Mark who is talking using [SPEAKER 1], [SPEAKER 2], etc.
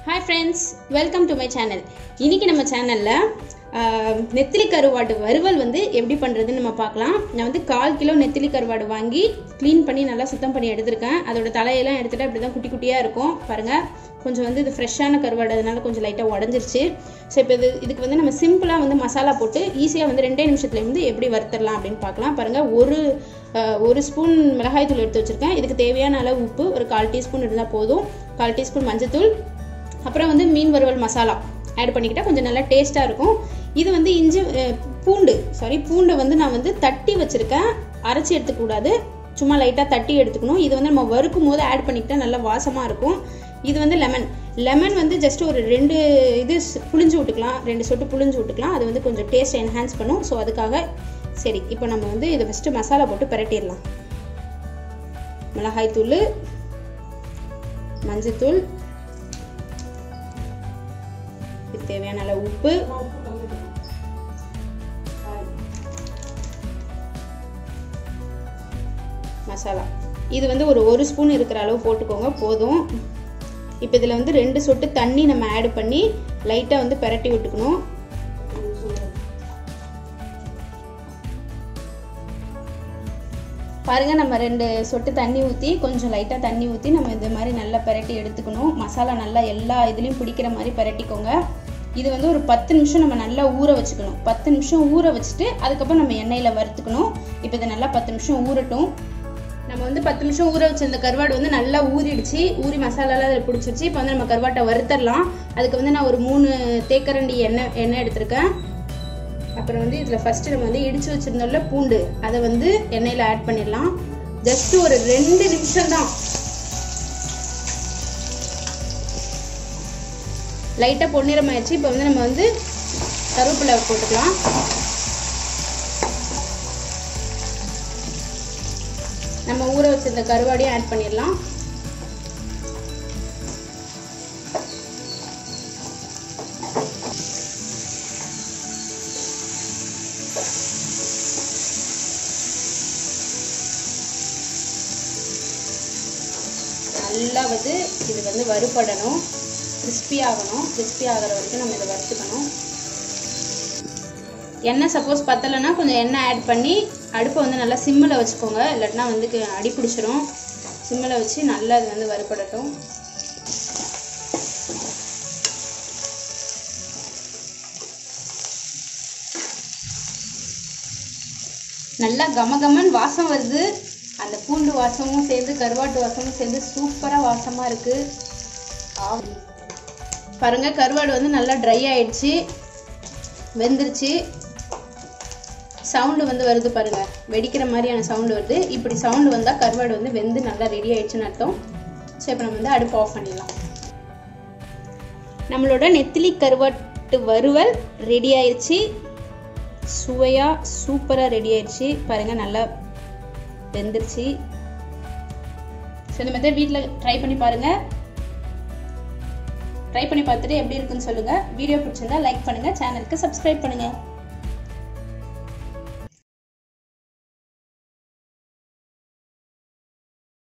[SPEAKER 1] Hi friends, welcome to my channel. இன்னைக்கு நம்ம சேனல்ல நெத்திலி கருவாடு வறுவல் வந்து எப்படி பண்றதுன்னு நம்ம பார்க்கலாம். நான் வந்து 1/4 கிலோ நெத்திலி கருவாடு வாங்கி க்ளீன் பண்ணி நல்லா சுத்தம் பண்ணி எடுத்துர்க்கேன். அதோட தலையெல்லாம் எடுத்துட்டு அப்படி தான் குட்டி குட்டியா இருக்கும். பாருங்க. கொஞ்சம் வந்து இது ஃப்ரெஷ்ஷான கருவாடு அதனால கொஞ்சம் லைட்டா உடைஞ்சிருச்சு. சோ இப்போ இதுக்கு வந்து நம்ம சிம்பிளா வந்து மசாலா போட்டு ஈஸியா வந்து 2 நிமிஷத்துல வந்து எப்படி வறுத்தறலாம் அப்படினு பார்க்கலாம். பாருங்க. ஒரு ஸ்பூன் மிளகாய் தூள் எடுத்து வச்சிருக்கேன். இதுக்கு தேவையான அளவு உப்பு ஒரு 1/4 டீஸ்பூன் இருந்தா போதும். 1/4 டீஸ்பூன் மஞ்சள் தூள் அப்புறம் வந்து மீன் வறுவல் மசாலா ஆட் பண்ணிக்கிட்டா கொஞ்சம் நல்லா டேஸ்டா இருக்கும். இது வந்து பூண்டு வந்து நான் வந்து தட்டி வச்சிருக்கேன். அரைச்சி எடுத்துக்க கூடாது. சும்மா லைட்டா தட்டி எடுத்துக்கணும். இது வந்து நம்ம வறுக்கும் போது ஆட் பண்ணிக்கிட்டா நல்லா வாசமா இருக்கும். இது வந்து லெமன் வந்து ஜஸ்ட் ஒரு 2 இது புளிஞ்சு விட்டுக்கலாம். 2 சொட்டு புளிஞ்சு விட்டுக்கலாம். அது வந்து கொஞ்சம் டேஸ்ட் என்ஹான்ஸ் பண்ணும். ஸோ அதுக்காக சரி இப்போ நம்ம வந்து இதை ஃபர்ஸ்ட் மசாலா போட்டு பிரட்டிடலாம். மிளகாய் தூள், மஞ்சள் தூள், தேவையான அளவு உப்பு, மசாலா. இது வந்து ஒரு ஸ்பூன் இருக்கிற அளவு போட்டுக்கோங்க போதும். இப்போ இதுல வந்து 2 சொட்டு தண்ணி நம்ம ஆட் பண்ணி லைட்டா வந்து பிரட்டி விட்டுக்கணும். பாருங்க நம்ம 2 சொட்டு தண்ணி ஊற்றி கொஞ்சம் லைட்டாக தண்ணி ஊற்றி நம்ம இது மாதிரி நல்லா பிரட்டி எடுத்துக்கணும். மசாலா நல்லா எல்லா இதுலேயும் பிடிக்கிற மாதிரி பிரட்டிக்கோங்க. இது வந்து ஒரு 10 நிமிஷம் நம்ம நல்லா ஊற வச்சுக்கணும். 10 நிமிஷம் ஊற வச்சுட்டு அதுக்கப்புறம் நம்ம எண்ணெயில் வறுத்துக்கணும். இப்போ இதை நல்லா 10 நிமிஷம் ஊறட்டும். நம்ம வந்து 10 நிமிஷம் ஊற வச்சிருந்த கருவாடு வந்து நல்லா ஊறிடுச்சு. ஊறி மசாலாலாம் அதில் பிடிச்சிருச்சு. இப்போ வந்து நம்ம கருவாட்டை வறுத்தரலாம். அதுக்கு வந்து நான் ஒரு 3 தேக்கரண்டி எண்ணெய் எடுத்திருக்கேன். அப்புறம் வந்து இதில் ஃபர்ஸ்ட் நம்ம வந்து இடிச்சு வச்சிருந்தோம்ல பூண்டு அதை வந்து எண்ணெயில் ஆட் பண்ணிடலாம். ஜஸ்ட் ஒரு 2 நிமிஷம் தான். லைட்டாக பொன்னிறம் ஆயிடுச்சு. இப்போ வந்து நம்ம வந்து கருவேப்பிலை போட்டுக்கலாம். நம்ம ஊற வச்சிருந்த கருவாடையும் ஆட் பண்ணிடலாம். நல்லா வந்து இது வந்து வறுபடணும். கிறிஸ்பி ஆகணும். கிறிஸ்பி ஆகிற வரைக்கும் நம்ம இதை வறுத்துக்கணும். எண்ணெய் சப்போஸ் பத்தலைன்னா கொஞ்சம் எண்ணெய் ஆட் பண்ணி அடுப்பை வந்து நல்லா சிம்மில் வச்சுக்கோங்க. இல்லாட்டினா வந்து அடி பிடிச்சிரும். சிம்மில் வச்சு நல்லா இது வந்து வறுபடட்டும். நல்லா கமகமன் வாசம் வருது. அந்த பூண்டு வாசமும் சேர்ந்து கருவாட்டு வாசமும் சேர்ந்து சூப்பரா வாசமா இருக்கு. பாருங்க கருவாடு வந்து நல்லா ட்ரை ஆயிடுச்சு, வெந்துருச்சு. சவுண்டு வந்து வருது பாருங்க, வெடிக்கிற மாதிரியான சவுண்டு வருது. இப்படி சவுண்டு வந்தா கருவாடு வந்து வெந்து நல்லா ரெடி ஆயிடுச்சுன்னு அர்த்தம். ஸோ இப்போ நம்ம வந்து அடுப்பு ஆஃப் பண்ணிடலாம். நம்மளோட நெத்திலி கருவாட்டு வறுவல் ரெடி ஆயிடுச்சு. சுவையா சூப்பரா ரெடி ஆயிடுச்சு. பாருங்க நல்லா வெந்துருச்சு. ஸோ இந்த மெத்தட் வீட்டில் ட்ரை பண்ணி பாருங்க. ட்ரை பண்ணி பார்த்துட்டு எப்படி இருக்குன்னு சொல்லுங்க. வீடியோ பிடிச்சிருந்தா லைக் பண்ணுங்க, சேனலுக்கு சப்ஸ்கிரைப் பண்ணுங்க.